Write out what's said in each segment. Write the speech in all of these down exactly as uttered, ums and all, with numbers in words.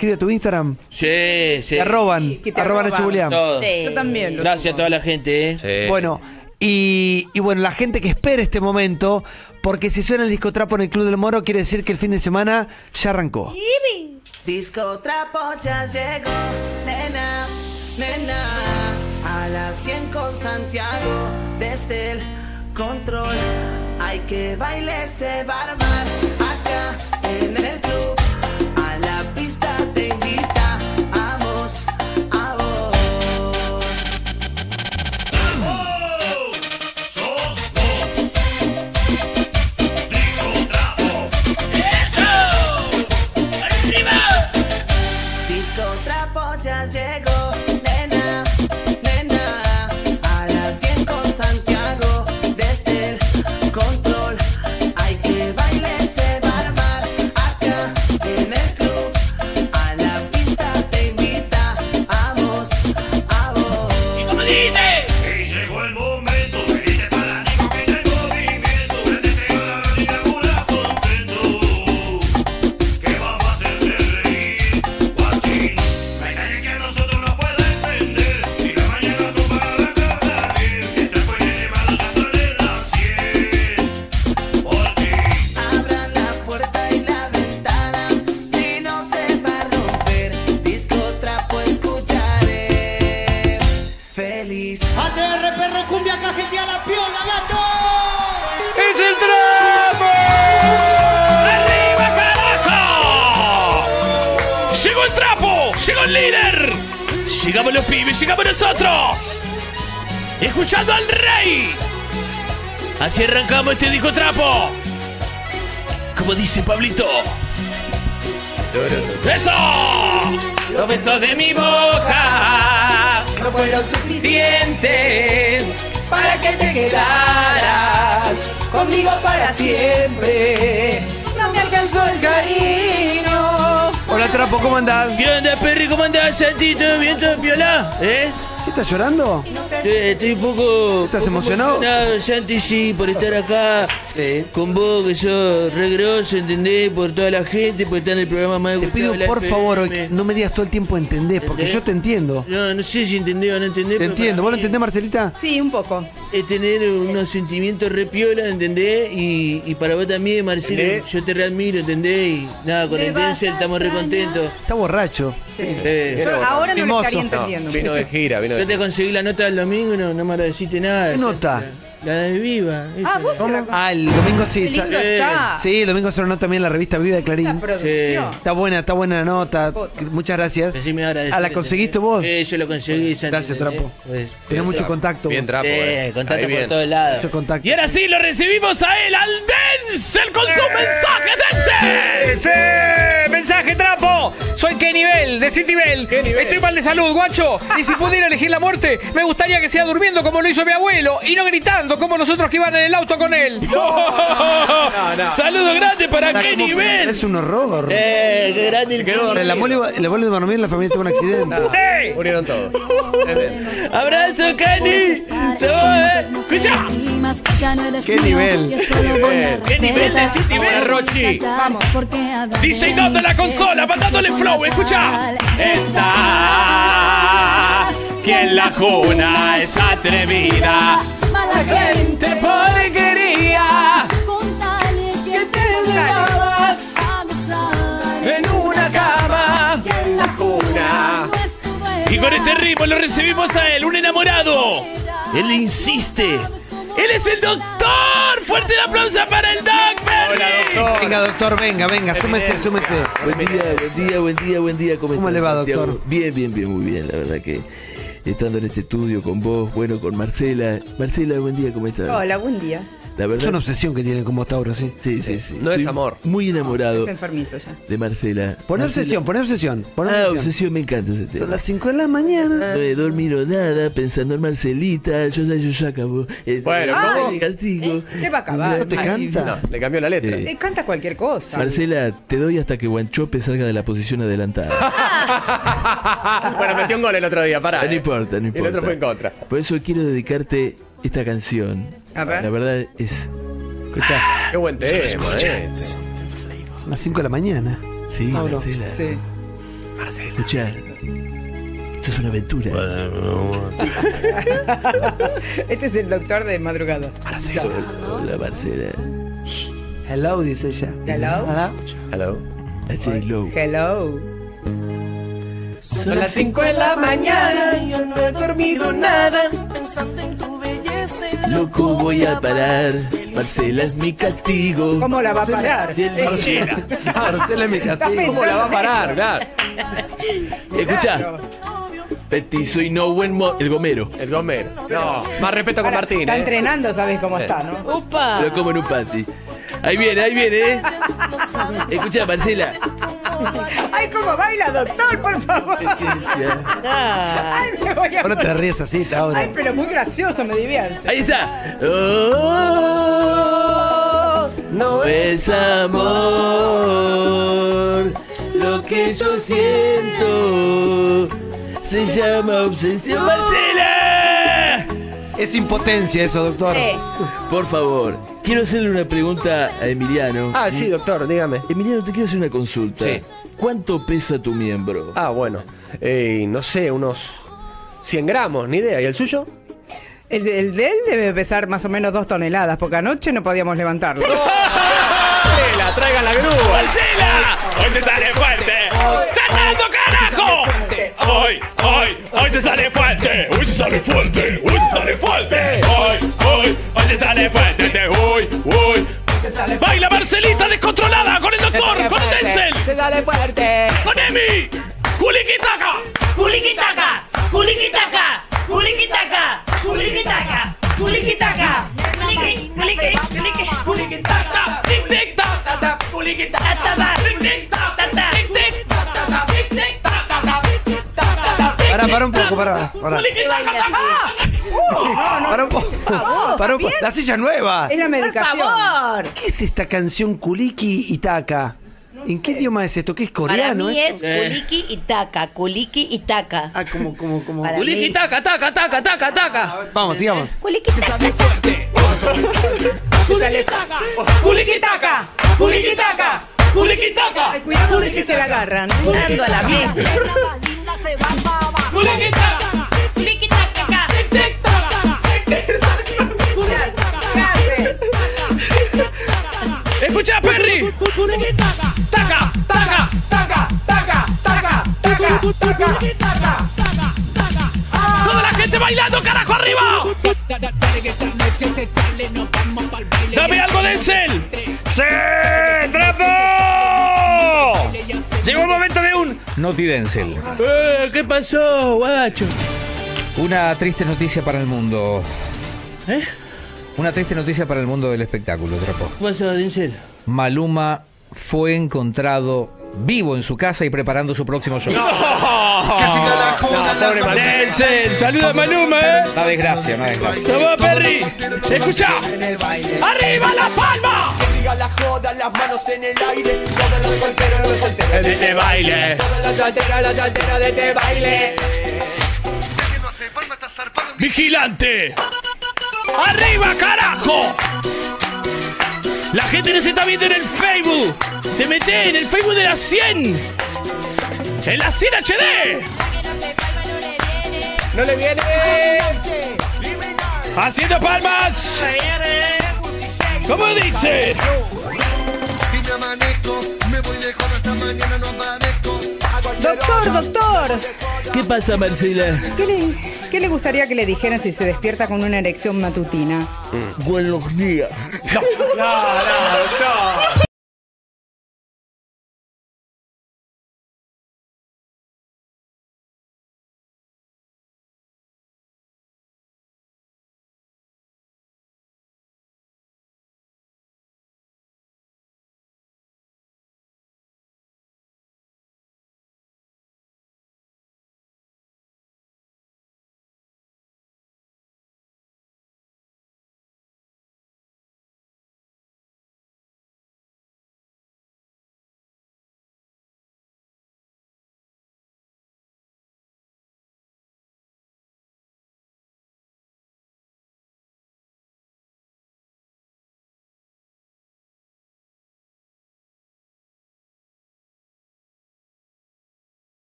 escribe a tu Instagram? Sí, sí. Te arroban, Sí, que te arroban a arroban. Chubulián. Todo. Sí. Yo también. lo Gracias a subo. toda la gente, ¿eh? Sí. Bueno, y, y bueno, la gente que espera este momento, porque si suena el discotrapo en el Club del Moro, quiere decir que el fin de semana ya arrancó. Disco Trapo ya llegó, nena, nena, a las cien con Santiago, desde el control. Hay que baile se va a armar acá en el club. A la pista te invita, vamos a vos. Disco Trapo ya llegó, nena, nena, a las cien con Santiago, desde el control. Hay que baile se va a armar acá en el club. A la pista te invita, vamos a vos. ¿Y cómo dice? Y llegó el momento, venite para Nico que ya hay movimiento. Prendete a la radio y labura contento, que vamos a hacerte reír, guachín. No hay nadie que a nosotros nos pueda entender. Si la mañana son para arrancarla bien, mientras con el malo ya están en la cien. Por ti. Abran la puerta y la ventana, si no se va a romper. Disco Trapo escucharé. Feliz. A T R Perro Cumbia Cajetea la Piola, gato. ¡Es el tramo! ¡Arriba, carajo! ¡Llegó el trapo! ¡Llegó el líder! ¡Llegamos los pibes! ¡Llegamos nosotros! ¡Escuchando al rey! Así arrancamos este disco trapo. Como dice Pablito. ¡Eso! Los besos de mi boca no fueron suficientes para que te quedaras conmigo para siempre. No me alcanzó el cariño. Hola Trapo, ¿cómo andás? ¿Qué onda, Perry? ¿Cómo andás, Santito? ¿Bien todo piola? ¿Eh? ¿Qué estás llorando? Eh, Estoy un poco... ¿Estás poco emocionado? Santi, sí, por estar acá Sí. con vos, que sos re grosso, ¿entendés? Por toda la gente, por estar en el programa más Te escuchado pido de la por F favor M. que no me digas todo el tiempo entendés, porque ¿Entendés? yo te entiendo. No, no sé si entendés o no entendés. Te pero entiendo. para ¿Vos lo mí entendés, Marcelita? Sí, un poco. Es tener unos sentimientos re piola, ¿entendés? Y, y para vos también, Marcelo, ¿Entendés? yo te readmiro, ¿entendés? Y nada, con Me el vas Denzel a estamos re contentos. Está borracho. Sí. Eh, Yo ahora no lo Mimoso. estaría No, entendiendo. No, vino de gira, vino de yo te gira. conseguí la nota del domingo y no, no me agradeciste nada. ¿Qué Esa- nota? La, la de Viva. Ah, esa. vos se la- Ah, el domingo sí. Qué lindo sa- está. Sí, el domingo se lo nota también en la revista Viva de La Clarín. producción. Está buena, está buena la nota. Foto. Muchas gracias. Decime agradecer, Ah, ¿la conseguiste vos? Sí, yo lo conseguí. Santi, Gracias, ¿entendés? Trapo. Pues, Tenés mucho contacto. Bien trapo, eh. Sí, contacto Ahí por bien. todos lados. Mucho contacto. Y ahora sí, lo recibimos a él, al Denzel, con su mensaje, Denzel. ¡Sí! ¡Mensaje, trapo! Soy Kenny Bell, de City Bell. Estoy mal de salud, guacho. Y si pudiera elegir la muerte, me gustaría que sea durmiendo como lo hizo mi abuelo y no gritando como nosotros que iban en el auto con él. no. Saludo grande para Está Kenny como- Bell. Es un horror. Eh, qué grande el Quedó Kenny. El abuelo, el abuelo de Manomir, la familia tuvo un accidente. ¡Sí! Murieron todos. Abrazo, Kenny. Se va, eh. Escucha. ¿Qué nivel? ¿Qué nivel de City Bell, Rochi? Vamos. D J Dom de la consola, mandándole flow, escucha. Estás, quien la juna es atrevida. Mala gente porquería. con tal que te Estabas a gozar. en una cama. Que la juna no es tu dueña. Y con este ritmo lo recibimos a él, un enamorado. Él insiste. Él es el doctor. Fuerte el aplauso para el Doc Perry. Venga, doctor, venga, venga, súmese, súmese. Buen día, buen día, buen día, buen día. ¿Cómo, ¿Cómo estás, le va, Santiago? doctor? Bien, bien, bien, muy bien. La verdad que estando en este estudio con vos, bueno, con Marcela. Marcela, buen día, ¿cómo estás? Hola, buen día. La Es verdad. una obsesión que tiene como Tauro, sí. Sí, sí, sí. No es Estoy amor. Muy enamorado Es enfermizo ya. de Marcela. Poner Marcela- obsesión, poner obsesión. Poner Ah, obsesión. obsesión, me encanta ese tema. Son las cinco de la mañana. No he dormido nada pensando en Marcelita. Yo ya, yo ya acabo. Eh, Bueno, ay, ¿cómo? castigo. ¿Qué va a acabar? ¿No te Ay, canta? No, le cambió la letra. Eh. Eh, canta cualquier cosa. Marcela, te doy hasta que Guanchope salga de la posición adelantada. Bueno, metió un gol el otro día, pará. No eh. importa, no Y importa. el otro fue en contra. Por eso quiero dedicarte esta canción. A ver. La verdad es. Escuchá, Qué buen tema, eh. son las cinco de la mañana. Sí, Pablo. Marcela. Sí. Escuchá, esto es una aventura. Este es el doctor de madrugada. Marcela. Hola, Marcela. Hello, dice ella. Hello. Hola. Hello. Hello. Hello. Son las cinco de la mañana y yo no he dormido nada. Pensando en tu belleza y la Loco voy a parar. Marcela es mi castigo. ¿Cómo la va a parar? Marcela. Marcela es mi castigo. ¿Cómo la va a parar? Claro. Escuchá. Petizo y no buen mo el gomero. El gomero. No, más respeto con Ahora, Martín. está ¿eh? entrenando, ¿sabes cómo está, no? ¡Upa! Lo como en un panty. Ahí viene, ahí viene, ¿eh? Escuchá, Marcela. ¡Ay, cómo baila, doctor, por favor! Ah. ¡Ay, me voy a... Ahora te ríes así, ahora. Ay, pero muy gracioso, me divierte. Ahí está. Oh, no es amor. Lo que yo siento se llama obsesión. ¡Marcela! Es impotencia eso, doctor. Sí. Por favor, quiero hacerle una pregunta a Emiliano. Ah, sí, doctor, dígame. Emiliano, te quiero hacer una consulta. Sí. ¿Cuánto pesa tu miembro? Ah, bueno. Eh, no sé, unos cien gramos, ni idea. ¿Y el suyo? El, de- el de él debe pesar más o menos dos toneladas, porque anoche no podíamos levantarlo. ¡Marcela, traigan la grúa! ¡Marcela! ¡Hoy te sale fuerte! ¡Saltando, carajo! ¡Hoy, hoy, hoy te sale fuerte! ¡Hoy te sale fuerte! ¡Hoy te sale fuerte! ¡Hoy, hoy, hoy te sale fuerte! Te- ¡Hoy, hoy! ¡Baila Marcelita descontrolada con el doctor! ¡Con el Denzel! ¡Se sale fuerte! ¡Con Emi! ¡Culiquitaca! ¡Culiquitaca! ¡Culiquitaca! ¡Culiquitaca! ¡Culiquitaca! ¡Culiquitaca! ¡Culiqui, culiqui, culiqui, culiquitaca! ¡Tic, tic, tac, tac, tac! ¡Culiquitaca! ¡Tic, tic, tac, tac, tac! ¡Tic, tic, tac, tac, tac! ¡Tic, tic, tac, tac, tac! ¡Tic, tic, tac, tac, tac! ¡Tic, Para, tic, para un poco, tac! para, para. ¡Culiquitaca, tac, tac! Para un poco. Para un poco. La silla nueva. Es la ¡Por medicación. favor! ¿Qué es esta canción Kuliki y Taka? ¿En qué idioma es esto? ¿Qué es Para coreano? mí esto? es Kuliki y Taka. Kuliki y Taka. Ah, como, como, como. Para mí- ¡Culiquitaca, taca, taca, taca, taca! Vamos, sigamos. Kuliki Taka. ¡Culiquitaca! ¡Culiquitaca! ¡Culiquitaca! Ay, cuidado de que se la agarran. Dando a la mesa. ¡Culiquitaca! Kuliki Taka. ¡Escucha, Perry! ¡Taca! ¡Taca! ¡Taca! ¡Taca! ¡Taca! ¡Taca! ¡Taca! ¡Toda la gente bailando, carajo, arriba! ¡Dame algo, Denzel! ¡Sí! ¡Trapo! Llegó el momento de un Noti Denzel. Eh, ¿Qué pasó, guacho? Una triste noticia para el mundo. ¿Eh? Una triste noticia para el mundo del espectáculo, Trapo. ¿Qué pasó, Denzel? Maluma fue encontrado vivo en su casa y preparando su próximo show. No, pobre Marcela. Denzel, saluda a Maluma, ¿eh? Una desgracia, una desgracia. ¡Toma, Perry! ¡Escucha! ¡Arriba la palma! Siga la joda, las manos en el aire. Todos los solteros, los solteros. ¡De este baile! Todos los solteros, los solteros de este baile. ¡Vigilante! ¡Arriba, carajo! La gente nos está viendo en el Facebook. Te metés en el Facebook de la cien. En la cien H D. ¡No le viene! Haciendo palmas. ¿Cómo dice? Doctor, doctor. ¿Qué pasa, Marcela? ¿Qué le, qué le gustaría que le dijeran si se despierta con una erección matutina? Buenos días. No, no, doctor.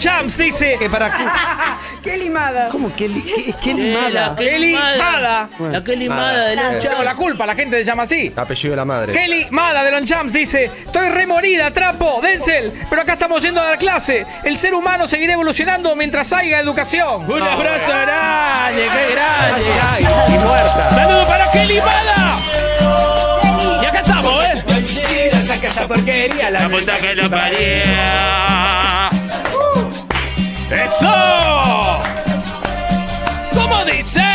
Champs dice. Que para. ¡Qué limada! ¿Cómo? ¿Qué, li- qué, qué Eh, limada? la que Kelly limada. Mada. La que limada de Lon Tengo la culpa, la gente se llama así. Apellido de la madre. Kelly Mada de Lon Champs dice: estoy remorida, trapo, Denzel, pero acá estamos yendo a dar clase. El ser humano seguirá evolucionando mientras haya educación. Un abrazo grande, qué grande. Ay, ay, y muerta. Saludos para Kelly Mada. Y acá estamos, ¿eh? Quisiera sacar esa porquería la puta que lo paría. ¡Eso! ¿Cómo dice?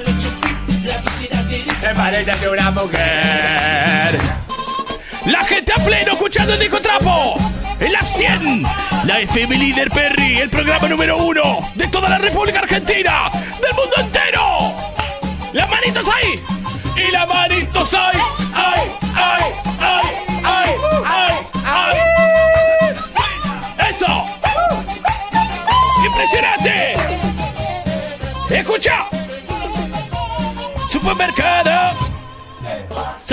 Me parece que una mujer. La gente a pleno escuchando el disco trapo. En la cien. La F M Líder Perry, el programa número uno de toda la República Argentina. Del mundo entero. Las manitos ahí. Y las manitos ahí. ¡Ay, ay, ay, ay, ay, ay! ¡Eso! ¡Impresionante! ¡Escucha! Supermercado. So,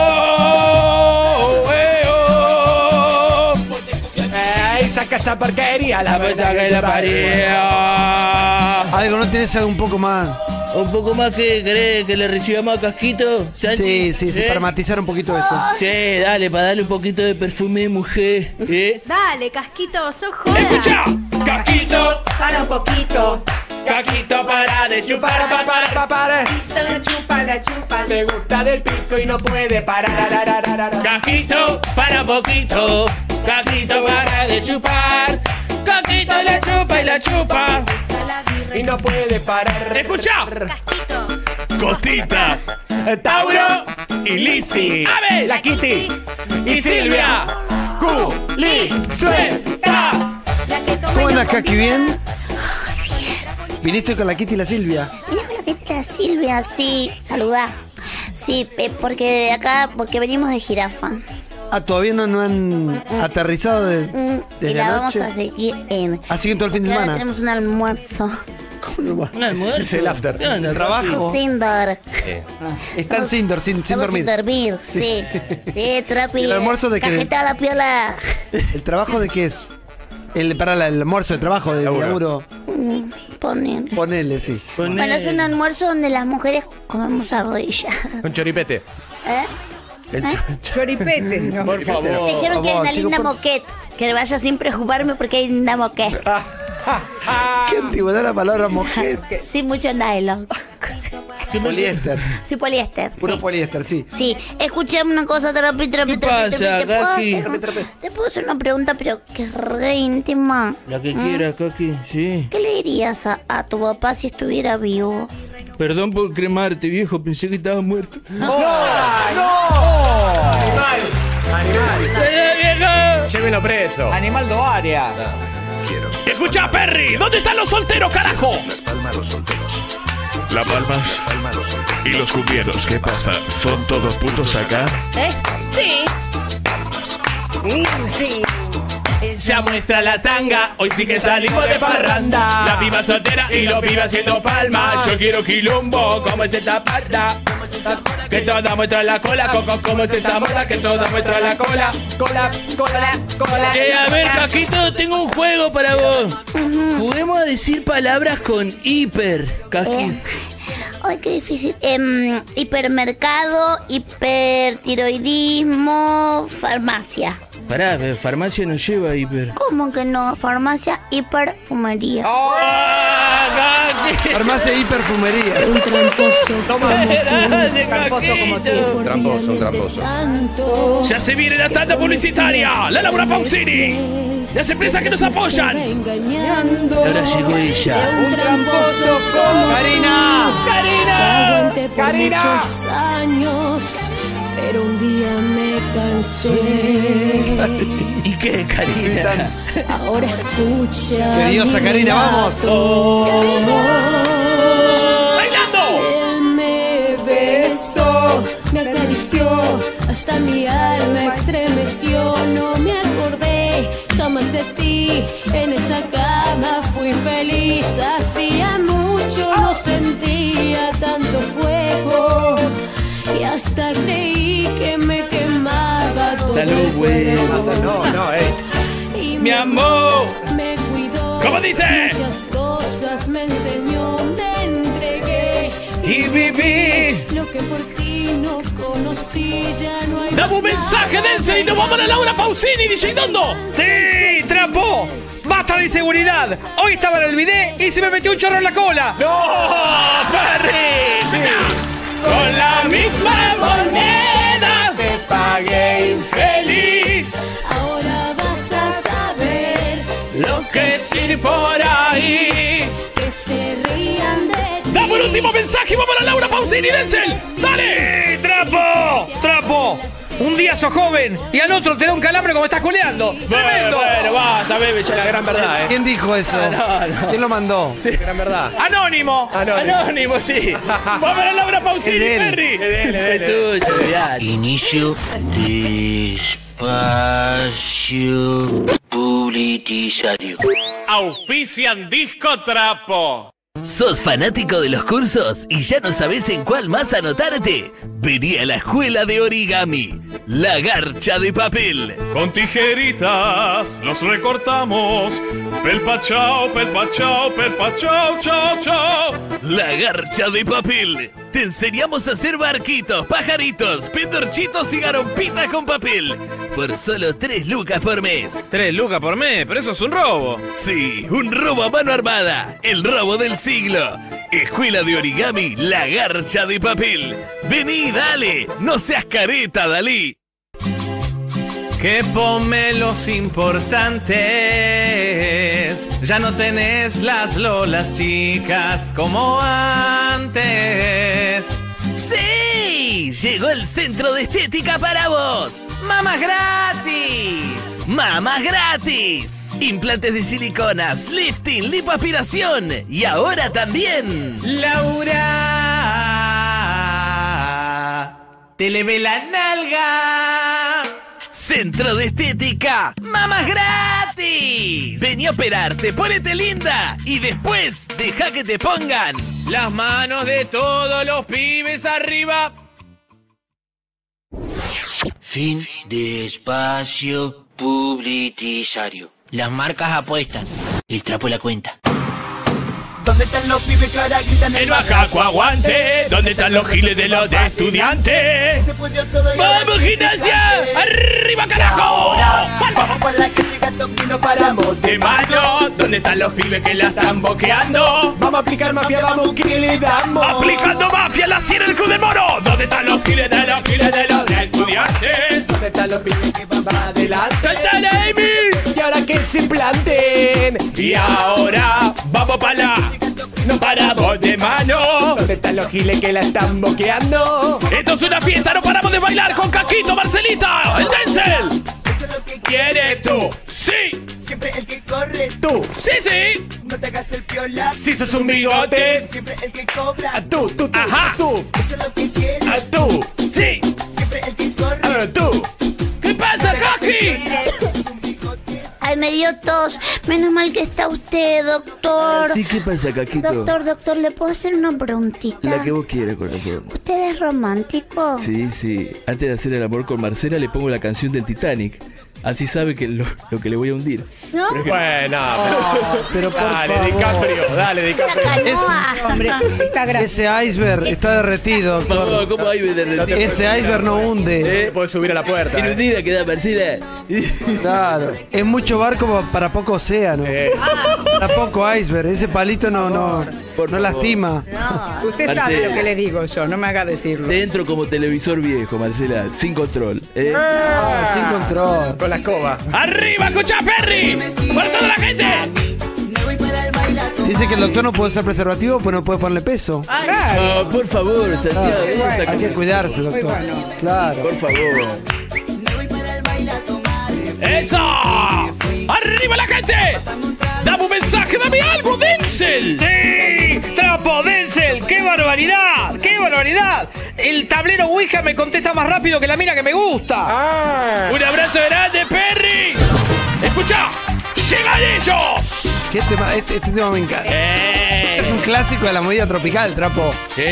eh, oh. Ey, saca esa porquería la puta que la paría. Algo, ¿no tenés algo un poco más? Un poco más que querés que le recibamos a Casquito, Sí, Santi. sí, sí, ¿Eh? para matizar un poquito esto. Che, dale, para darle un poquito de perfume de mujer. ¿Eh? Dale, Casquito, sos joda. ¡Escucha! ¡Casquito! Para un poquito. ¡Casquito para de chupar! Para, para, para, para. La chupa, la chupa. Me gusta del pico y no puede parar. ¡Casquito para poquito! ¡Casquito para de chupar! ¡Casquito la chupa y la chupa! Y no puede parar. ¡Escucha! Costita, Tauro y Lizzy. ¡Ave! La Kitty Y Silvia. Culi suelta. ¿Cómo andas, Kaki? ¿Bien? ¿Viniste con la Kitty y la Silvia? Mira con la que está Silvia, sí, saluda. Sí, eh, porque de acá, porque venimos de jirafa. Ah, todavía no, no han aterrizado de, Mm, y desde la anoche. vamos a seguir en. Así que todo el fin de Porque ahora semana. tenemos un almuerzo. Un almuerzo. Es el after. ¿Qué onda? El trabajo. Sin dormir. Están sin, dor- sin, sin Estamos dormir. sin dormir, sí. Sí, trapi. ¿El almuerzo de qué? Cajeta a la piola. ¿El trabajo de qué es? El, para la- el almuerzo, el trabajo del Laburo. laburo. Mm, Ponen. Ponele, sí. Bueno, es un almuerzo donde las mujeres comemos arrodillas. Un choripete. ¿Eh? El ¿Eh? Choripete. ¿no? Por favor. Me dijeron que hay favor, una chicos, linda por- moquette. Que vaya sin preocuparme porque hay linda moquette. ¿Qué antigüedad la palabra mujer? Sí, mucho nylon. Poliéster. Sí, poliéster. Puro sí. poliéster, sí. Sí, escuchame una cosa, trapi, trapi, ¿Qué trapi, pasa, trapi, ¿te puedo Kaki? hacer un- Te puedo hacer una pregunta, pero que es re íntima. La que ¿Mm? quiera, Kaki, sí. ¿Qué le dirías a, a tu papá si estuviera vivo? Perdón por cremarte, viejo, pensé que estabas muerto. Animal. Animal. ¡Eh, vieja! Llévenlo preso. Animal do área. Escucha, Perry, ¿dónde están los solteros, carajo? La Palmas y los cumbieros, ¿qué pasa? ¿Son todos putos acá? ¿Eh? Sí. Sí. Ya muestra la tanga, hoy sí que salimos de parranda. La piba soltera y los pibes haciendo palmas. Yo quiero quilombo, como es esta parda. Que toda muestra la cola, coco, como es esa moda. Que toda muestra la cola. Cola, cola, cola. Eh, a ver, Caquito, tengo un juego para vos. Juguemos a decir palabras con hiper, Caqui. Eh, ay, qué difícil. Em, hipermercado, hipertiroidismo, farmacia. Pará, eh, farmacia no lleva hiper. ¿Cómo que no? Farmacia y perfumería. ¡Ah, Caqui! Farmacia y perfumería. Un tramposo Grande, Tramposo como tú. Caquito. Tramposo, tramposo. tanto. Ya se viene la tanda publicitaria. La Laura Pausini. Las empresas que nos apoyan. Engañando. Ahora llegó ella. Un tramposo como ¡Karina! Te aguanté por Karina. muchos años, pero un día me cansé. ¿Y qué, Karina? Ahora escucha. ¡Qué diosa, mi Karina, vamos! relato. ¡Bailando! Él me besó, me acarició, hasta mi alma estremeció. No me acordé jamás de ti, en esa cama fui feliz. Hacía mucho no sentía tanto fuego y hasta creí que me quemaba todo Dale, el güey. cuerpo. No, no, eh. Y Mi amor. me cuidó ¿Cómo dice? Muchas cosas me enseñó, me entregué Y viví. lo que por ti no conocí, ya no hay Dame más un mensaje, nada. Dense, y nos vamos a la Laura Pausini, D J Dondo. Sí, trapo. Basta de inseguridad. Hoy estaba en el bidet y se me metió un chorro en la cola. ¡No, Perry! Con la misma moneda te pagué infeliz. Ahora vas a saber lo que es ir por ahí. que se rían de ti. Dame un último mensaje y vamos a la Laura Pausini, Denzel. ¡Dale! ¡Trapo! ¡Trapo! Un día sos joven y al otro te da un calambre como estás culeando. ¡Tremendo! Bueno, basta, baby, ya la gran verdad, ¿eh? ¿Quién dijo eso? No, no. ¿Quién lo mandó? Sí, gran verdad. ¡Anónimo! Anónimo. ¡Anónimo, sí! ¡Vamos a la Laura Pausini, Es de él. Perry! Dele, dele. Es suyo, ya. Inicio de espacio publicitario. Auspician Disco Trapo. ¿Sos fanático de los cursos y ya no sabés en cuál más anotarte? Vení a la escuela de origami, La Garcha de Papel. Con tijeritas los recortamos. Pelpa chao, pelpa chao, pelpa chao, chao, chao. La Garcha de Papel. Te enseñamos a hacer barquitos, pajaritos, pendorchitos y garompitas con papel. Por solo tres lucas por mes. Tres lucas por mes, pero eso es un robo. Sí, un robo a mano armada. El robo del siglo. Escuela de origami, La Garcha de Papel. Vení, dale. No seas careta, Dalí. Que pomelos importantes. Ya no tenés las lolas chicas como antes. ¡Sí! Llegó el centro de estética para vos. ¡Mamas gratis! ¡Mamas gratis! Implantes de siliconas, lifting, lipoaspiración y ahora también... Laura, te le ve la nalga. Centro de estética, ¡mamas gratis! Vení a operarte, ponete linda y después deja que te pongan Las manos de todos los pibes arriba. Fin de espacio publicitario. Las marcas apuestan. El trapo la cuenta. ¿Dónde están los pibes que ahora gritan El bajaco aguante. ¿Dónde están los giles de los de estudiantes? Se pudrió todo y ¡Vamos, gimnasia! ¡Arriba, carajo! vamos por la calle gato y no paramos De mano, ¿dónde están los pibes que la están boqueando? Vamos a aplicar mafia, vamos que le damos. Aplicando mafia, la cien en el Club del Moro. ¿Dónde están los giles de los giles de los de estudiantes? ¿Dónde están los pibes que van para adelante? ¿Dónde está la Amy? Y ahora que se planten. Y ahora vamos para la... No paramos de mano. ¿Dónde están los giles que la están boqueando? Esto es una fiesta, no paramos de bailar con Caquito, Marcelita, el Denzel. Eso es lo que ¿Quieres tú? Sí. siempre el que corre. Tú, Sí, sí. no te hagas el piola. Si sos un bigote. Siempre el que cobra. Tú, tú, tú. Ajá. Tú, eso es lo que quieres. A tú. Sí. Siempre el que corre. A tú. ¿Qué pasa, Caqui? Ay, me dio tos. Menos mal que está usted, doctor. Sí, ¿qué pasa, Caquito? Doctor, doctor, ¿le puedo hacer una preguntita? La que vos quieras, corazón. ¿Usted es romántico? Sí, sí. Antes de hacer el amor con Marcela le pongo la canción del Titanic. Así sabe que lo, lo que le voy a hundir. ¿No? Bueno, Pero por dale, favor. DiCaprio, dale, DiCaprio. Esa canoa. Hombre, está grande. Ese iceberg está derretido, Por favor, doctor. ¿cómo hay de derretir? Ese iceberg no hunde. Eh, puedes subir a la puerta. En eh. un día queda Marcela. Claro. Es mucho barco para poco océano. Eh, Para poco iceberg. Ese palito no, no, Por no favor. lastima. Usted sabe Marcela. lo que le digo yo, no me haga decirlo. Te entro como televisor viejo, Marcela, sin control. ¿eh? No, sin control. con la escoba. ¡Arriba, escucha, Perry! ¡Para toda la gente! Dice que el doctor no puede usar preservativo, pues no puede ponerle peso. No, por favor, Santiago, esa Hay que cosa. cuidarse, doctor. bueno. Claro. Por favor. ¡Eso! ¡Arriba la gente! ¡Dame un mensaje, dame algo, Denzel! ¡Sí! ¡Trapo, Denzel! ¡Qué barbaridad! ¡Qué barbaridad! El tablero Ouija me contesta más rápido que la mina que me gusta. Ah. ¡Un abrazo grande, Perry! ¡Escucha! ¡Llegan ellos! ¿Qué tema? Este, este tema me encanta. ¡Eh! Es un clásico de la movida tropical, Trapo. ¡Sí!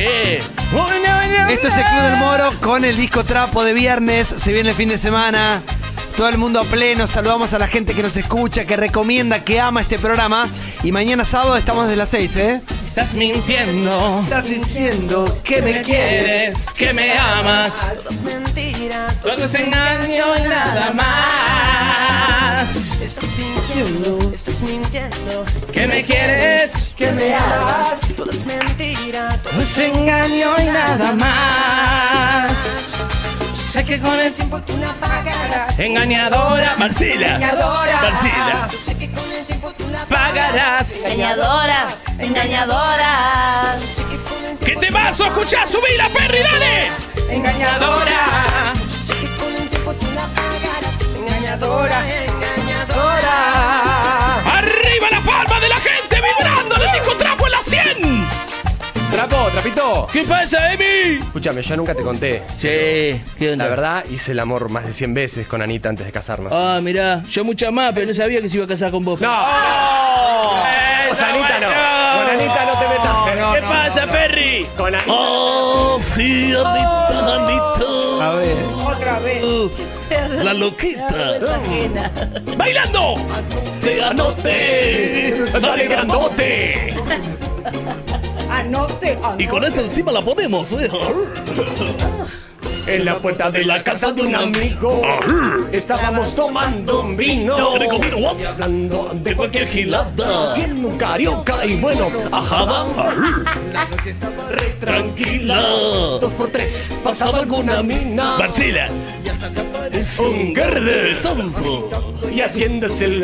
Esto es el Club del Moro con el disco Trapo de viernes. Se viene el fin de semana. Todo el mundo a pleno, saludamos a la gente que nos escucha, que recomienda, que ama este programa. Y mañana sábado estamos desde las seis, ¿eh? Estás mintiendo. Estás diciendo que me quieres, que me amas. Eso es mentira. Todo es engaño y nada más. Estás fingiendo, estás mintiendo. Que me quieres, que me amas. Todo es mentira. Todo es engaño y nada más. Sé que con el tiempo tú la pagarás. Engañadora, Marcela. Engañadora. Marcela. Sé que con el tiempo tú la Pagarás. Engañadora, engañadora. ¿Qué te vas a escuchar? ¡Subí la Perry, dale! Engañadora. Sé que con el tiempo tú la pagarás. Engañadora, engañadora. ¡Arriba la palma de la gente vibrando! ¡Le disco trapo en la cien! Trapo, trapito. ¿Qué pasa, Emi? Escúchame, yo nunca te conté. Che, ¿qué onda? La verdad, hice el amor más de cien veces con Anita antes de casarnos. Ah, mirá, yo muchas más, pero no sabía que se iba a casar con vos. ¡No! ¡Oh! Con Anita no. Con Anita no te metas. No, ¿Qué no, pasa, no. Perry? Con Anita. ¡Oh, sí, Anita, Anita! A ver. Otra vez. ¡La loquita! Ajena. ¡Bailando! ¡Te anote! ¡Dale grandote! Anote, anote. Y con esta encima la ponemos, ¿eh? En la puerta de la casa de un amigo estábamos tomando un vino, Rico vino, what? y hablando de cualquier gilada. haciendo un carioca y bueno, Ajada. la noche estaba re Tranquila. dos por tres pasaba alguna mina Marcela. Es un verde sanso. y haciéndose el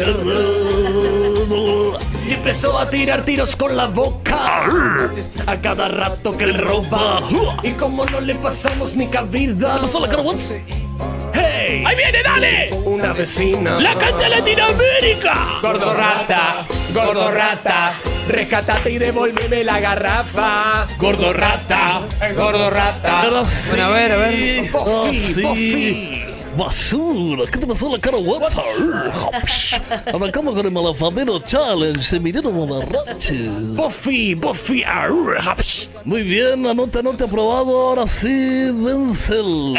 y empezó a tirar tiros con la boca a cada rato que él roba y como no le pasamos ni cabida ¿Pasó la cara, what? hey, ¡Ahí viene, dale! una vecina ¡La canta Latinoamérica! gordo rata, gordo rata, rescatate y devuélveme la garrafa. Gordo rata. Gordo rata. Ahora sí. Bueno, a ver, a ver. Ah, Buffy, sí. Buffy. Basura, ¿qué te pasó en la cara, WhatsApp? Arrancamos con el Malafamero Challenge, Emiliano Mamarrache. Buffy, Buffy. arr, hapsh. Muy bien, anota, anota, aprobado. Ahora sí, Denzel.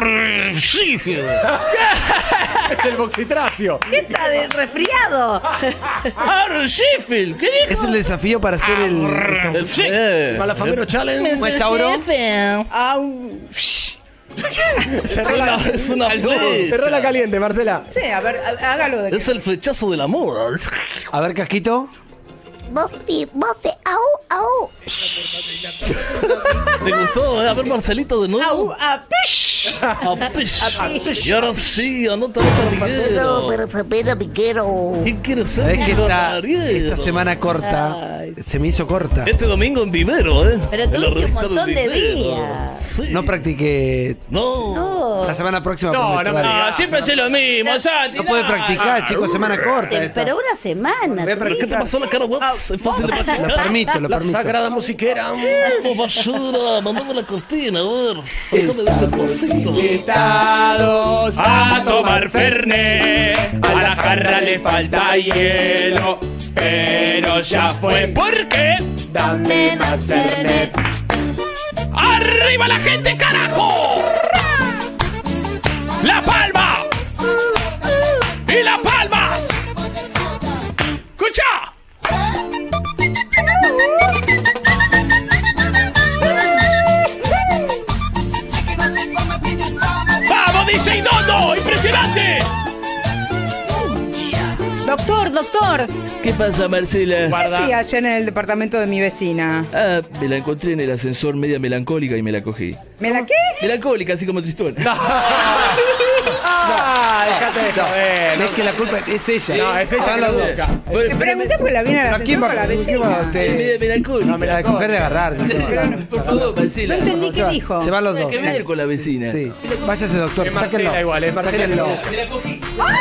Es el boxitracio. ¿Qué está de resfriado? Aaron Sheffield, ¿qué dijo? Es el desafío para hacer el. El Sí. eh, Malafamero Challenge. ¿Cómo está, Tauro? Es una, es una flecha. Cerró la caliente, Marcela. Sí, a ver, há- hágalo de Es el flechazo del amor. A ver, Casquito. Buffy, Buffy, au, au. ¿Te gustó? eh? A ver, Marcelito, de nuevo. a pish. A pish. Y ahora sí, anota, anota, Pero, Miguel. pero, pero, piquero. ¿Quién quiere ser Es que esta, millonario? esta semana corta Ay, sí. se me hizo corta. Este domingo en Vivero, ¿eh? Pero En la tuviste un revista montón de Vivero. días. Sí. No practiqué. No. No. La semana próxima No, prometo, no me dale. digas. Ah, siempre hace lo mismo, Santi. No puede dale. practicar, chicos, semana corta. Te- esta. Pero una semana. Voy a ¿Pero qué te pasó en la cara, Watts? Es fácil de Lo practicar. permito, lo La permito. sagrada musiquera. Vamos, basura, mandame la cortina, a ver. Sácame de este pocito. Invitados A tomar Fernet, a la jarra le falta hielo, pero ya fue. ¿Por qué? Dame más Fernet. ¡Arriba la gente, carajo! ¡La palma! ¡Y las palmas! ¡Escucha! ¡Vamos, D J Dondo! ¡Impresionante! Doctor, doctor. ¿Qué pasa, Marcela? ¿Qué hacía allá en el departamento de mi vecina? Ah, me la encontré en el ascensor media melancólica y me la cogí. ¿Me la qué? Melancólica, así como tristona. Ah, déjate de joder. Es que la culpa es ella. No, es ella Son que los lo dos. busca. Te pregunté porque la vine a la ¿A quién ascensor va con la ¿Qué va vecina. usted? Media melancólica. No, me la La coger de agarrar. Por favor, Marcela. No entendí qué dijo. Se van los dos. ¿Qué sí. ver con la vecina? Sí. Váyase, doctor. Es Marcela Sáquenlo. igual, es Marcela Sáquenlo. igual. Me la cogí.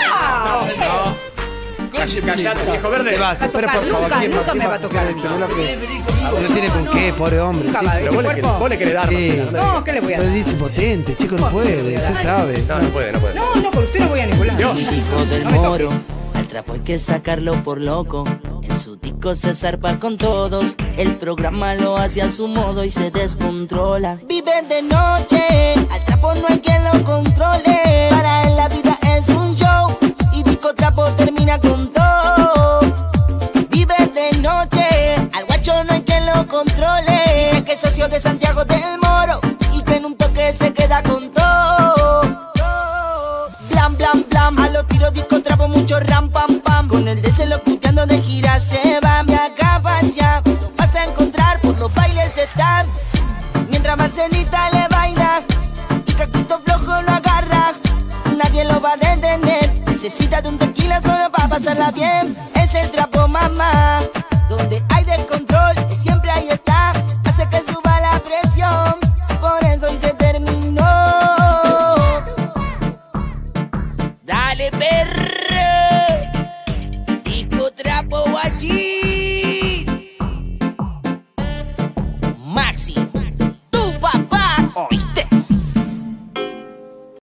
Callate, viejo verde. Se va, se espera, por tocar, favor. nunca, ¿Quién nunca va? me va a ¿Quién tocar. Pero lo que- no tiene con qué, pobre hombre. Nunca sí. va, ¿de Pero qué vos le, cuerpo? vos le querés dar, Sí. Marcela. No, ¿qué le voy a Pero dar? dice potente, chico, no puede. Usted sabe. No, no puede, no puede. No, no, con usted no voy a ningún lado. Dios. Hijo del No me toque. moro, al trapo hay que sacarlo por loco. En su disco se zarpa con todos. El programa lo hace a su modo y se descontrola. Vive de noche, al trapo no hay quien lo controle. Para él la vida es es un show y Disco Trapo termina con todo. Vive de noche, al guacho no hay quien lo controle. Dice que es socio de Santiago del Moro y que en un toque se queda con todo. Blam, blam, blam, a los tiros Disco Trapo, mucho ram, pam, pam. Con el D C lo puteando de gira se va. Me acabas ya, lo vas a encontrar, por los bailes están. Mientras Marcelita le baila y Caquito flojo lo agarra, nadie lo va a detener. Necesita de un tequila solo para pasarla bien. Es el trapo, mamá, donde hay descontrol.